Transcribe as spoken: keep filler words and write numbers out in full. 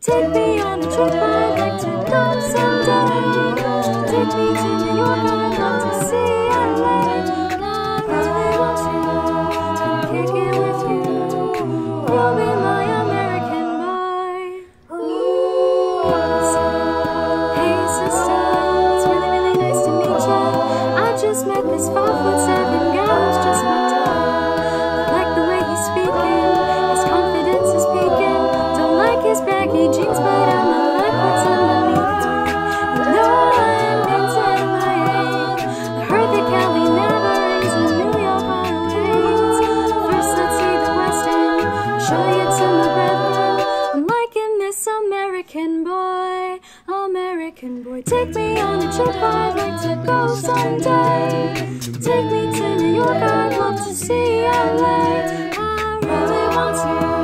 Take me on a trip, I'd like to go someday. Take me to New York, I'd love to see L A. I really want to come kick it with you. You'll be my American boy. Ooh, hey sister, it's really, really nice to meet ya. I just met this five foot seven guy who's just my type. I like the way he's speaking, his confidence is peaking. Don't like his baggy jeans, but I'ma like what's underneath. You know I'm into M I A. I heard that Cali never rains and New York hurricanes. First let's see the West End, show you to my brethren. I'm liking this American boy, American boy. Take me on a trip, I'd like to go someday. Take me to New York, I'd love to see L A. I really want to